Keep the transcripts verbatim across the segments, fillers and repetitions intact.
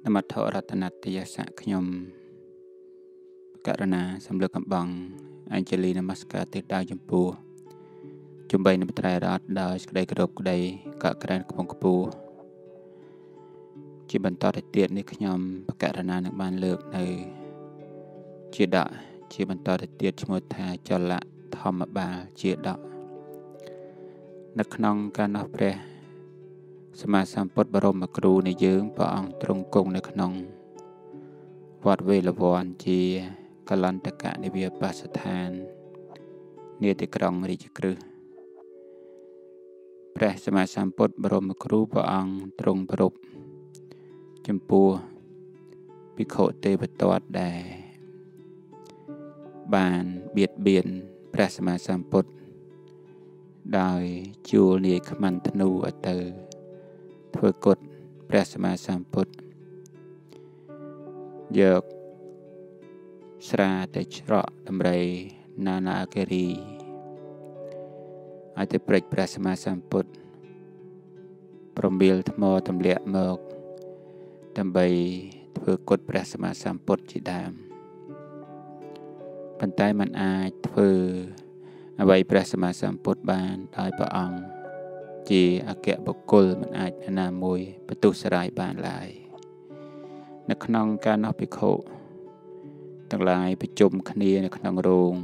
นมัตถรัตนัตยสะขยมกรณาสำเร็จกำบังอัญเจลีนมัสการติดดาวจมพูจุมใบนมัตรายรัตดาวสกได้กระดกได้กะกระดานกพงกปูจีบันต่อได้เตียนในขยมกรณาในบ้านเลิกในจีดะจีบันต่อได้เตียนชมทาจละธรรมบาจีดะนักนองการนับเปรสมาสัมปตบรมครูในยืงพระองค์ตรงกงในขนงวัดเวลวรจีกลันตกะในเบียปัสถานเนติกรองริจกฤพระสมาสัมปตบรมครูพระองค์ตรงปรบจมปูปิโคเตปตวัดแดบานเบียดเบียนพระสมาสัมปตได้จูเนียขมันธนูอัตเตอเพื่อกดพระสมาสัมพุทธเยกสราเตชระดำไรนานาเกรีอาจจะเปรกพระสมาสัมพุทธปรมบิลธมอตำเลียเมกดำใบเพื่อกดพระสมาสัมพุทธจิดามปัญไตมันอาจเพื่อเอาไว้พระสมาสัมพุทธบานได้พระองค์จีอาเกะบุคคลมันอาจนามวยประตูสลายบานลายนักขนองการนอกพิโคต่างหลายไปจุ่มคณีนักขนองโรง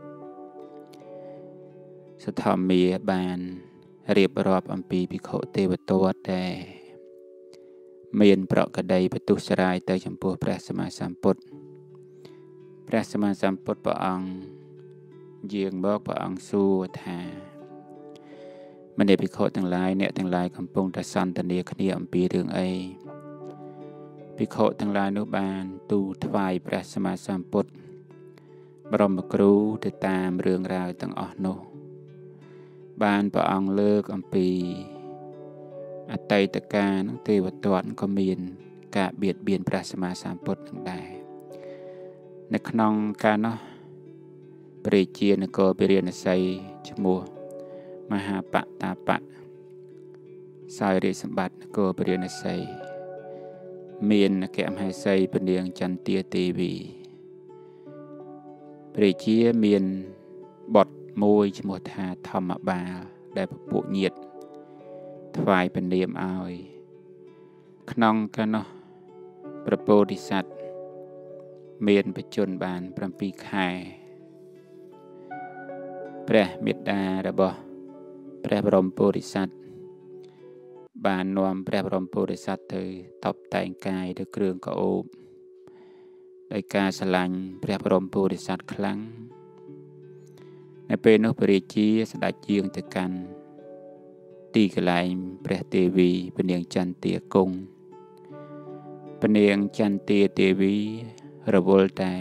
สถามีบานเรียบรอบอัมพีพิโคเทวตัวแต่เมียนเปราะกระไดประตูสลายเตยจมพูพระสมาสัมพุทธพระสมาสัมพุทธพระองค์เยียงบอกพระองค์สู้แทมันได้พิโคทั้งหลายเนี่ยทั้งหลายคำปงตะสันตะเนียขณีอัมพีเรื่องไอพิโคทั้งหลายนุบาลตูถวายพระสมาสัมพุทธบรมครูติดตามเรื่องราวตั้งอโนบานพระองค์เลิกอัมพีอัตไตตะการเทวตวนก็มีนกะเบียดเบียนพระสมาสัมพุทธทั้งใดในขนองการเนาะปริเจียนก็ไปเรียนใส่ชมัวมหาปะตาปะสายเรสมบัติก็ไปเรียนใส่เมียนแกมให้ใส่เป็นเดียงจันเตียเตวีปริเจียเมียนบทมวยชมัวทาธรรมบาได้ปุเนียดถวายเป็นเดียมอายขนองกันเนาะประโพธิสัตว์เมียนไปจนบานปรำปีไข่พระเมตตาระบพระบรมโพธิสัตว์บานนวมพระบรมโพธิสัตว์เธอตบแต่งกายด้วยเครื่องกระโอบด้วยการสลังพระบรมโพธิสัตว์ครั้งในเป็นนปริจีสดัดเยืองตะกันตีกลายพระเทวีเป็นเนียงจันเตียกงเป็นเนียงจันเตียเทวีระวลแต่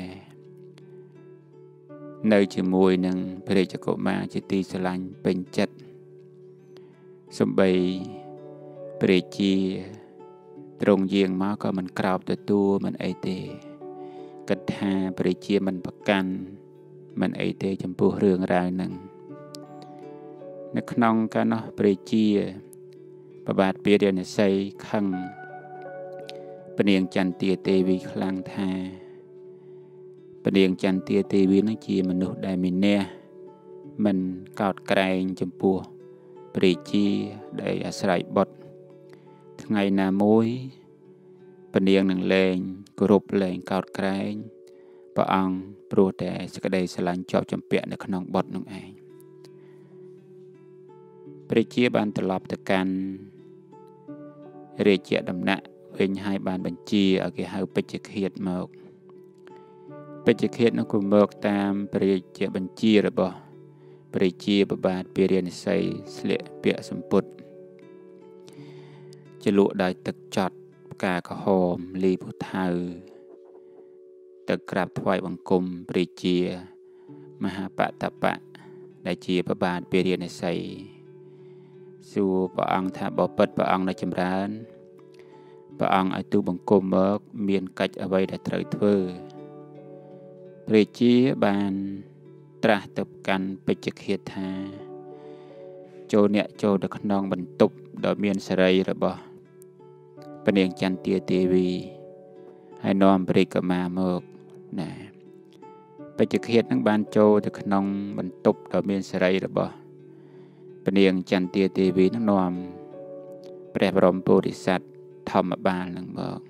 ในจมูกหนึ่งพระเดชโกมาจิตีสลังเป็นจัดสมบัยเปรจีตรงเยียงมาก็มันกราบตัวตัวมันไอเตกัดหาเปรจีมันประกันมันไอเตจำพูเรื่องราวหนึ่งนักนองกันเนาะเปรจีประบาดเปียเดียนใส่ขังเป็นเอียงจันเตียเตวีคลังทาประเดียงจันเตียเตวีนักจีมนุษย์ได้มีเน่มันกอดไกรจมปัวปริจีได้อาศัยบททั้งไงนามวยประเดียงหนึ่งแรงกรุบแรงกอดไกรพระองค์โปรดแต่สกได้สลันจอบจำเปียในขนมบทนั่งเองปริจีบานตลบตะกันเรียเจดำหนักเว้นให้บานบัญชีเอาเกี่ยวไปจะเขียดมาเป็นจะเขียนนักกุมบอกตามปริเจบัญชีระบปริเจบบาดเปรียนใส่เสลเปียสมปุตจะลุได้ตึกจัดกากระหอมลีพุทธาตึกกราบถวายบังคมปริเจมหาปะตะปะได้เจียบบาดเปรียนใส่สู่พระองค์ถ้าบ่เปิดพระองค์ในจำรานพระองค์ไอตูบังคมเมิกเมียนกัดเอาไว้ได้ตรึกเถื่อปริจีบานตราตบกันไปจักเหตุาโจเนี่ยโจดักนองบรรทุกดอกเมียนสไรระบ เป็นเองจันเตียเตวีហើយនាំព្រះកមាមកណាបច្ចុប្បន្ននឹងបានចូលទៅក្នុងបន្ទប់ដ៏មានសេរីរបស់ព្រះនាងចន្ទាទេវីនឹងនាំព្រះបរមពុទ្ធិសត្វធម្មបាលនឹងមក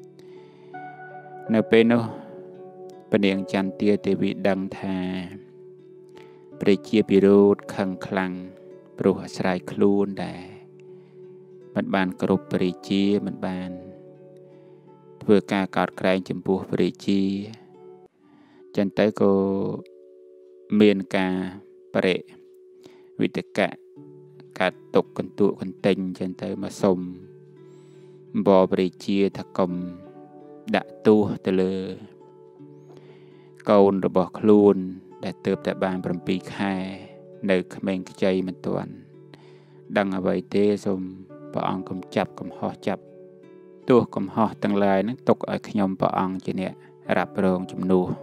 នៅពេលនោះព្រះនាងចន្ទាទេវីដឹងថាព្រះជាពិរោធខឹងខ្លាំងព្រោះអាស្រ័យខ្លួនដែរមិនបានគ្រប់ព្រះជាមិនបានធ្វើការកោតក្រែងចំពោះព្រះជាចឹងទៅក៏មានការបរិវិតកៈកាត់ទុកកន្ទួកកន្ទិញចឹងទៅមកសុំបបព្រះជាថាកុំដាក់ទោសទៅលើកូនរបស់ខ្លួនដែលទើបតែបាន7ខែនៅក្មេងខ្ចីមិនទាន់ដឹងអ្វីទេសូមព្រះអង្គកុំចាប់កំហុសចាប់ទោសកំហុសទាំងឡាយនឹងទុកឲ្យខ្ញុំព្រះអង្គជាអ្នករ៉ាប់រងជំនួស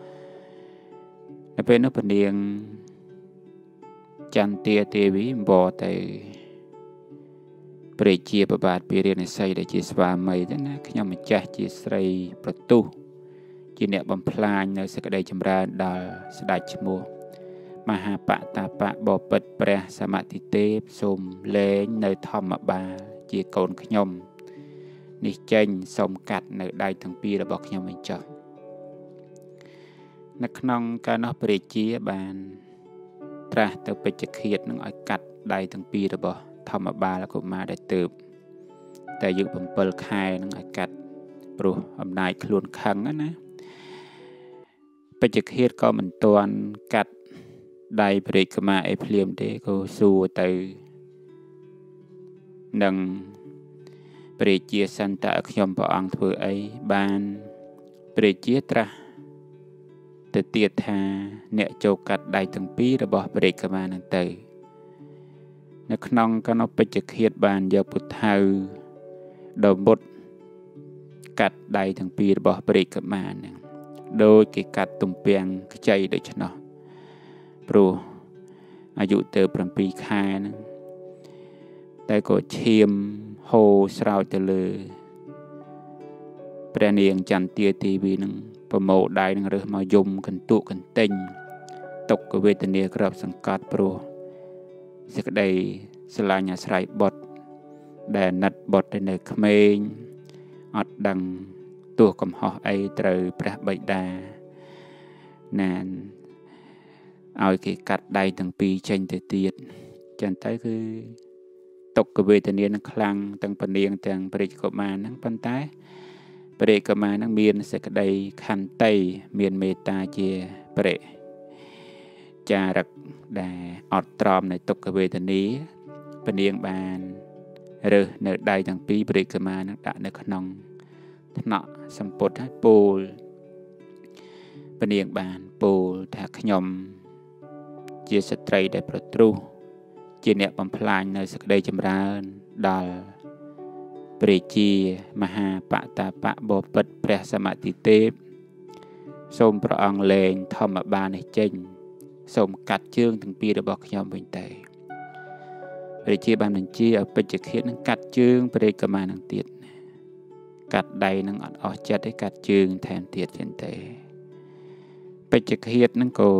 នៅពេលនោះព្រះនាងចន្ទាទេវីបរទៅព្រះជាប្របាទពារាណសីដែលជាស្វាមីទៅណាខ្ញុំម្ចាស់ជាស្រីប្រទុះជាអ្នកបំផ្លាញនៅសេចក្តីចម្រើនដល់ស្ដេចឈ្មោះមហាបតាបៈបពិតព្រះសមតិទេពសូមលែងនៅធម្មបាលជាកូនខ្ញុំនេះចេញសូមកាត់នៅដៃទាំងពីររបស់ខ្ញុំវិញចុះនៅក្នុងកាលនោះព្រះជាបានត្រាស់ទៅពេជ្ជឃាតនឹងឲ្យកាត់ដៃទាំងពីររបស់ធម្មបាលកុមារដែលទើបតែអាយុ7ខែនឹងឲ្យកាត់ព្រោះអំណាចខ្លួនខឹងណាពេជ្ជឃាតក៏មិនទាន់កាត់ដៃព្រះកុមារអីភ្លាមទេក៏សួរទៅនឹងព្រះជាសន្តៈខ្ញុំព្រះអង្គធ្វើអីបានព្រះជាត្រាស់ទៅទៀតថាអ្នកចូលកាត់ដៃទាំងពីររបស់ព្រះកុមារនឹងទៅនៅក្នុងកណោពេជ្ជឃាតបានយកពុទ្ធៅដ៏មុតកាត់ដៃទាំងពីររបស់ព្រះកុមារនឹងដោយគេកាត់ទំពាំងខ្ចីដូច្នោះព្រោះអាយុទៅ7ខែហ្នឹងតែក៏ឈាមហូរស្រោចទៅលើព្រះនាងចន្ទាទេវីនឹងប្រមូលដៃនឹងរើសមកយំកន្ទួកកន្ទិញទុក្ខវេទនាក្របសង្កត់ព្រោះសេចក្តីស្រឡាញ់អាស្រ័យបុត្រដែលណិតបុត្រនៅក្មេងអត់ដឹងទោះកំហុសអីត្រូវព្រះបិតាណានឲ្យគេកាត់ដៃទាំងពីរចេញទៅទៀតចឹងទៅគឺទុក្ខវេទនានឹងខ្លាំងទាំងព្រះនាងទាំងព្រះកុមារហ្នឹងប៉ុន្តែព្រះកុមារហ្នឹងមានសេចក្តីខន្តីមានមេត្តាជាព្រះចារឹកដែលអត់ទ្រាំនៃទុក្ខវេទនាព្រះនាងបានរើសនៅដៃទាំងពីរព្រះកុមារហ្នឹងដាក់នៅក្នុងថ្នាក់សម្ពុតឲ្យពោលព្រះនាងបានពោលថាខ្ញុំជាស្ត្រីដែលប្រទ្រុសជាអ្នកបំផ្លាញនៅសេចក្តីចម្រើនដល់ព្រះជាមហាបតាបៈបពិតព្រះសមតិទេពសូមព្រះអង្គលែងធម្មបាលនេះចេញសូមកាត់ជើងទាំងពីររបស់ខ្ញុំវិញទៅព្រះជាបានបញ្ជាឲ្យពេជ្ជឃាតនឹងកាត់ជើងព្រះកុមារនឹងទៀតកាត់ដៃនឹងអត់អស់ចិត្តទេកាត់ជើងថែមទៀតចឹងទៅពេជ្ជឃាតនឹងក៏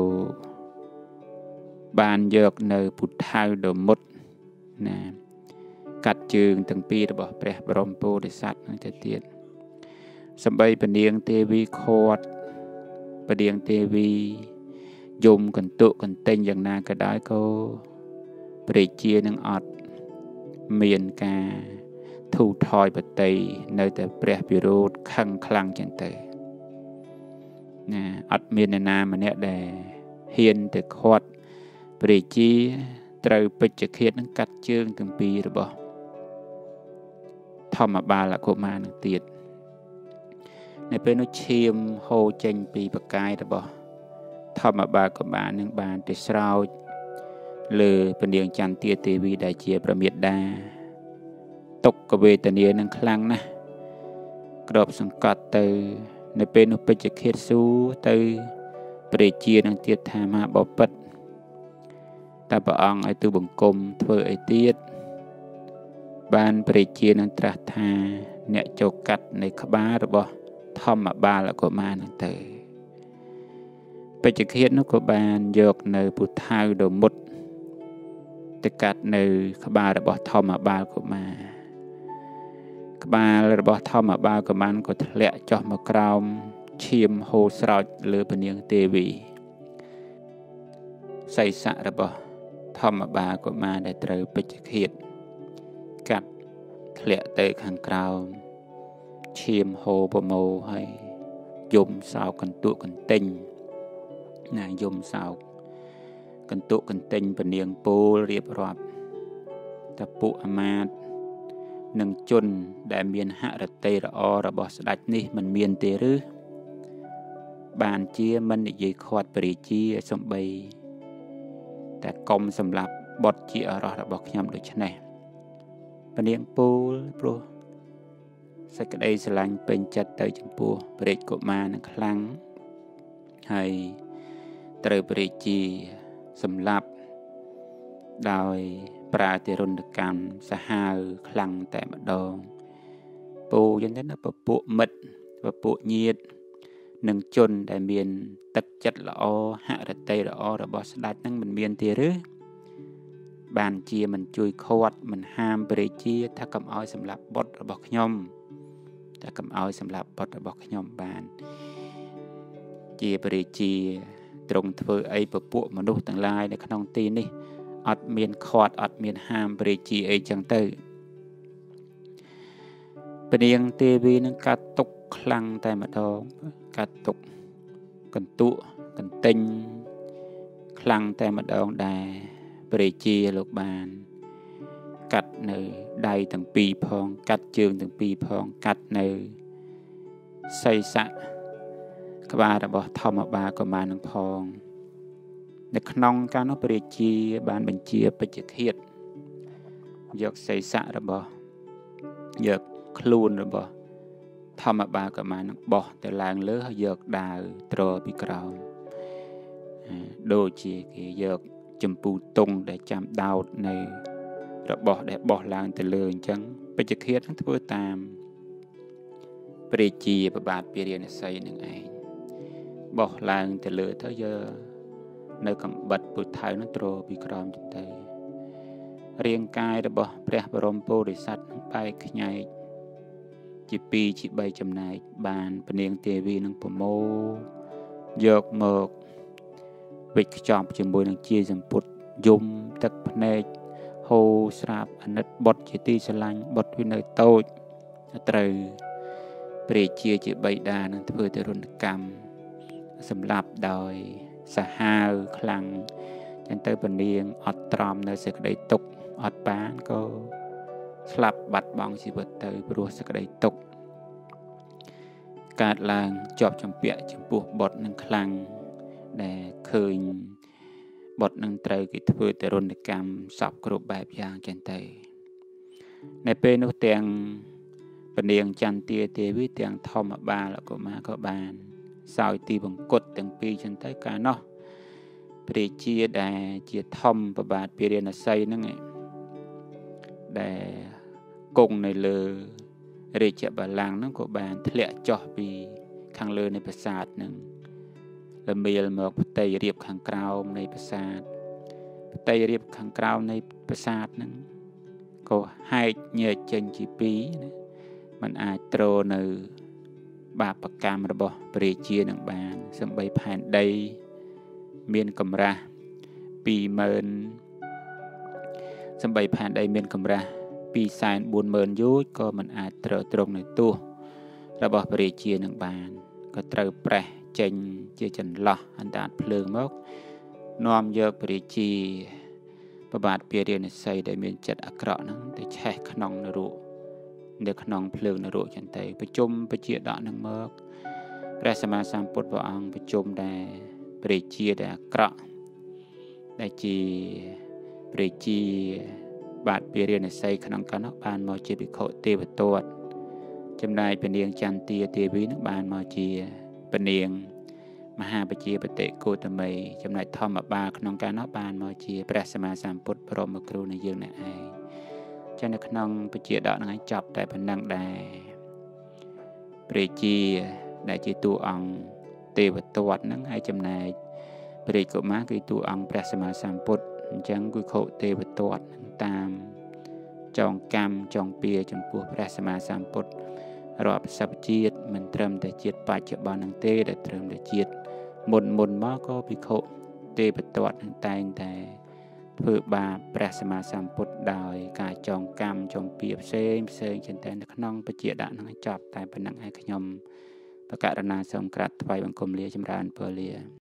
បានយកនៅពុទ្ធៅដ៏មុតណាកាត់ជើងទាំងពីររបស់ព្រះបរមពុទ្ធិសត្វនឹងទៅទៀតសំបីព្រះនាងទេវីខាត់ព្រះនាងទេវីយំកន្ទុកកន្ទិញយ៉ាងណាក៏ដោយក៏ព្រះជានឹងអត់មានការធូរថយបតីនៅតែព្រះពិរោធខឹងខ្លាំងចឹងទៅណាអត់មានអ្នកណាម្នាក់ដែលហ៊ានទៅខាត់ព្រះជាត្រូវពេជ្ជឃាតនឹងកាត់ជើងទាំងពីររបស់ធម្មបាលកុមារនឹងទៀតនៅពេលនោះឈាមហូរចេញពីបកាយរបស់ធម្មបាលកុមារនឹងបានទៅស្រោចលើព្រះនាងចន្ទាទេវីដែលជាព្រះមាតាទុក្ខវេទនានឹងខ្លាំងណាស់ក្របសង្កត់ទៅនៅពេលនោះពេជ្ជឃាតស៊ូទៅព្រះជានឹងទៀតថាមហាបពិតតើព្រះអង្គឲ្យទូបង្គំធ្វើអីទៀតបានព្រះជានឹងត្រាស់ថាអ្នកចូលកាត់នៃក្បាលរបស់ធធម្មបាលកុមារហ្នឹងទៅបេជ្ជឃាតនោះក៏បានយកនៅពូថៅដមុតទៅកាត់នៅក្បាលរបស់ធម្មបាលកុមារក្បាលរបស់ធម្មបាលកុមារក៏ធ្លាក់ចុះមកក្រោមឈាមហូរស្រោចលើព្រះនាងទេវីសីស័ករបស់ធម្មបាលកុមារដែលត្រូវពេជ្ជឃាតកាត់ធ្លាក់ទៅខាងក្រោមឈាមហូរប្រមូលហើយយំសោកកន្ទក់កន្ទិញណាយំសោកកន្ទក់កន្ទិញព្រះនាងពោលរៀបរាប់តពួកអាមាត្យនិងជនដែលមានហឫទ័យល្អរបស់ស្ដេចនេះមិនមានទេឬបានជាមិននិយាយខាត់ព្រះរាជាសំបីតែកុំសម្រាប់បុត្រជាអរោះរបស់ខ្ញុំដូច្នេះព្រះនាងពោលព្រោះសេចក្តីស្រឡាញ់ពេញចិត្តទៅចំពោះព្រះរាជកុមារនឹងខ្លាំងហើយត្រូវព្រះរាជាសម្លាប់ដោយប្រើទារុណកម្មសាហាវខ្លាំងតែម្ដងពូយ៉ាងនេះណាពពួកមិត្តពពួកញាតិនិងជនដែលមានទឹកចិត្តល្អហឫទ័យល្អរបស់ស្ដេចហ្នឹងមិនមានទេឬបានជាមិនជួយខាត់មិនហាមព្រះរាជាថាកុំឲ្យសម្លាប់បុត្ររបស់ខ្ញុំតែកុំឲ្យសម្លាប់បុត្ររបស់ខ្ញុំបានជាព្រះរាជាទ្រង់ធ្វើអីពពួកមនុស្សទាំងឡាយនៅក្នុងទីនេះអត់មានខាត់អត់មានហាមព្រះរាជាអីចឹងទៅព្រះនាងទេវីនឹងកាត់ទុកខ្លាំងតែម្ដងកាត់ទុកកន្ទក់កន្ទិញខ្លាំងតែម្ដងដែរព្រះរាជាលោកបានកាត់នៅដៃទាំងពីរផងកាត់ជើងទាំងពីរផងកាត់នៅសីស័កក្បាលរបស់ធម្មបាលកុមារនឹងផងនៅក្នុងការនោះព្រះរាជាបានបញ្ជាពេជ្ជឃាតយកសីស័ករបស់យកខ្លួនរបស់ធម្មបាលកុមារនឹងបោះទៅឡើងលើហើយយកដាវទ្រពីក្រោមដូចជាគេយកចម្ពូតុងដែលចាំដោតនៅរបស់ដែលបោះឡើងទៅលើអញ្ចឹងពេជ្ជឃាតនឹងធ្វើតាមព្រះរាជាប្របាទពារាណសីនឹងឯងបោះឡើងទៅលើទៅយកនៅកំបិតពុថៅនឹងទ្រពីក្រោមទៅរាងកាយរបស់ព្រះបរមពុរិស័ទបែកខ្ញែកជាពីរជាបីចំណែកបានព្រះនាងទេវីនឹងប្រមូលយកមកវិច្ខ្ចប់ជាមួយនឹងជាសម្ពុតយំទឹកភ្នែកហូរស្រាបអាណិតបុត្រជាទីស្រឡាញ់បុត្រវានៅតូចត្រូវព្រះរាជាជាបិតានឹងធ្វើទារុណកម្មសម្លាប់ដោយសាហាវខ្លាំងចឹងទៅព្រះនាងអត់ទ្រាំនៅសេចក្តីទុក្ខអត់បានក៏ស្លាប់បាត់បង់ជីវិតទៅព្រោះសេចក្តីទុក្ខកើតឡើងជាប់ចម្ពាក់ចំពោះបុត្រនឹងខ្លាំងដែលឃើញបុត្រនឹងត្រូវគេធ្វើទារុណកម្មសពគ្រប់បែបយ៉ាងចឹងទៅនៅពេលនោះទាំងព្រះនាងចន្ទាទេវីទាំងធម្មបាលកុមារក៏បានសោយទីបង្គត់ទាំងពីរចឹងទៅកាលនោះព្រះរាជាដែលជាធម្មប្របាទពារាណសីហ្នឹងដែលគង់នៅលើរាជបល្ល័ង្កហ្នឹងក៏បានធ្លាក់ចុះពីខាងលើនៃប្រាសាទហ្នឹងល្មៀលមកផ្ទៃរាបខាងក្រោមនៃប្រាសាទផ្ទៃរាបខាងក្រោមនៃប្រាសាទហ្នឹងក៏ហែកញែកចេញជាពីរណាมันអាចទ្រនៅបាបកម្មរបស់ព្រះរាជានឹងបានសម្បីផែនដីមានកម្រាស់ពីរម៉ឺនសម្បីផែនដីមានកម្រាស់ពីរសែនបួនម៉ឺនយោជន៍ក៏មិនអាចទ្រទ្រង់នៅទោសរបស់ព្រះរាជានឹងបានក៏ត្រូវប្រេះចេញជាចន្លោះអណ្ដាតភ្លើងមកនាំយកព្រះរាជាប្របាទពារាណសីដែលមានចិត្តអាក្រក់ហ្នឹងទៅឆេះក្នុងនរកនៅក្នុងភ្លើងនរកចឹងទៅប្រជុំបជាដកនឹងមកព្រះសម្មាសម្ពុទ្ធព្រះអង្គប្រជុំដែរព្រះរាជាដែលអាក្រក់ដែលជាព្រះរាជាបាទពារាណសីក្នុងកាលនោះបានមកជាភិក្ខុទេវទត្តចំណែកព្រះនាងចន្ទាទេវីនឹងបានមកជាព្រះនាងមហាបជាបតិគោតមីចំណែកធម្មបាលក្នុងកាលនោះបានមកជាព្រះសម្មាសម្ពុទ្ធបរមគ្រូនៃយើងនេះឯងចឹងនៅក្នុងបជាដកហ្នឹងឯងចប់តែប៉ុណ្ណឹងដែរព្រះជាដែលជាតួអង្គទេវទត្តហ្នឹងហើយចំណែកព្រះរាជកុមារគឺតួអង្គព្រះសម្មាសម្ពុទ្ធអញ្ចឹងគឺខុទេវទត្តតាមចងកម្មចងពៀចំពោះព្រះសម្មាសម្ពុទ្ធរាប់សិបជាតិមិនត្រឹមតែជាតិបច្ចុប្បន្នហ្នឹងទេដែលត្រឹមតែជាតិមុនមុនមកក៏ភិក្ខុទេវទត្តនឹងតែងតែធ្វើបាបព្រះសម្មាសម្ពុទ្ធដោយការចងកម្មចងពៀផ្សេងផ្សេងចឹងតែនៅក្នុងបជាដាក់នឹងចប់តែប៉ុណ្្នឹងឯងខ្ញុំបកករណាសូមក្រាបថ្វាយបង្គំលាចម្រើនពរលា